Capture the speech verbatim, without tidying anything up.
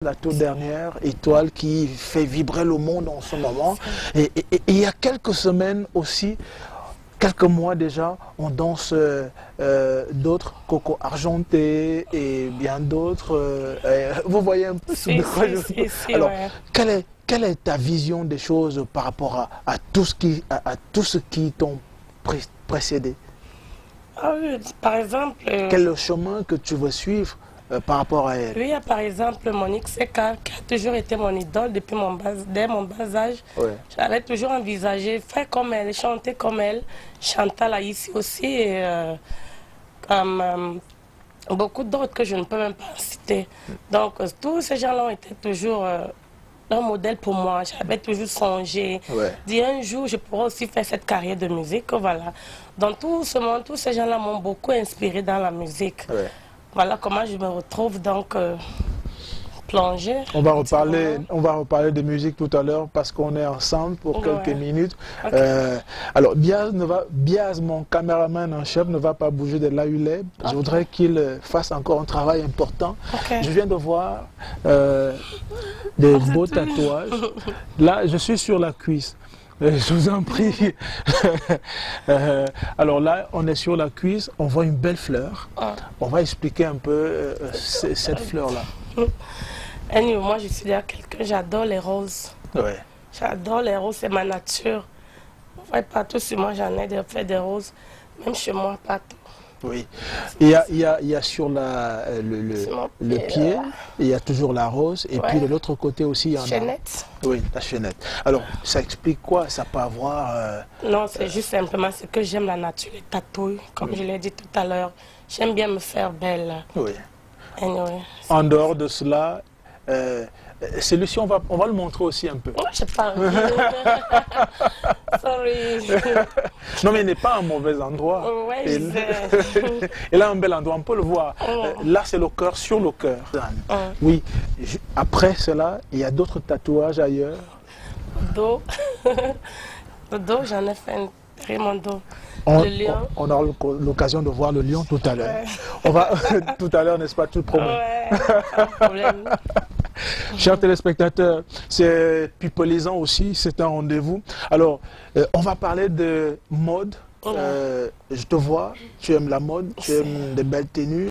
La toute dernière étoile qui fait vibrer le monde en ce moment. Et, et, et il y a quelques semaines aussi, quelques mois déjà, on danse euh, euh, d'autres, Coco Argenté et bien d'autres. Euh, euh, vous voyez un peu si, de quoi si, je... si, si, Alors, ouais. quelle est, quelle est ta vision des choses par rapport à, à, tout, ce qui, à, à tout ce qui t'ont pré précédé? Ah oui, par exemple... Euh, Quel est le chemin que tu veux suivre euh, par rapport à elle? Oui, il y a par exemple Monique Seka, qui a toujours été mon idole depuis mon bas, dès mon bas âge. Ouais. J'avais toujours envisagé faire comme elle, chanter comme elle. Chantal a ici aussi et euh, comme, euh, beaucoup d'autres que je ne peux même pas citer. Donc euh, tous ces gens-là ont été toujours euh, un modèle pour moi. J'avais toujours songé. Ouais. Dit un jour je pourrais aussi faire cette carrière de musique. Voilà. Dans tout ce monde, tous ces gens-là m'ont beaucoup inspiré dans la musique. Ouais. Voilà comment je me retrouve donc euh, plongée. On va reparler, on va reparler de musique tout à l'heure parce qu'on est ensemble pour Ouais. quelques minutes. Okay. Euh, alors Biaz, ne va, Biaz, mon caméraman en chef, ne va pas bouger de là où il est. Okay. Je voudrais qu'il fasse encore un travail important. Okay. Je viens de voir euh, des beaux tatouages. Là, je suis sur la cuisse. Je vous en prie. euh, alors là, on est sur la cuisse, on voit une belle fleur. Ah. On va expliquer un peu euh, cette fleur-là. Anyway, moi, je suis déjà quelqu'un, j'adore les roses. Ouais. J'adore les roses, c'est ma nature. Vous voyez, partout sur moi, j'en ai de faire des roses. Même chez moi, partout. Oui. Il y a, il y a, il y a sur la, le, le, le pied, pied, là. Il y a toujours la rose. Et Ouais. puis de l'autre côté aussi, il y en Chaînette. a. Oui, la chaînette. Alors, ça explique quoi? Ça peut avoir... Euh, non, c'est euh, juste simplement ce que j'aime la nature, les tatouages. Comme oui. je l'ai dit tout à l'heure, j'aime bien me faire belle. Oui. Anyway, en dehors de cela, euh, celui-ci, on va, on va le montrer aussi un peu. Moi, je parle. Sorry. Non, mais il n'est pas un mauvais endroit. Oh, ouais, et, je sais. et là, un bel endroit, on peut le voir. Oh. Là, c'est le cœur sur le cœur. Oh. Oui. Je, après cela, il y a d'autres tatouages ailleurs. Dos. Le dos, j'en ai fait un mon dos. On, le lion. On, on aura l'occasion de voir le lion tout à l'heure. Ouais. On va tout à l'heure, n'est-ce pas, tu promets? Ouais, pas de problème. Chers téléspectateurs, c'est pipolisant aussi, c'est un rendez-vous. Alors, euh, on va parler de mode. Euh, je te vois, tu aimes la mode, tu aimes des belles tenues.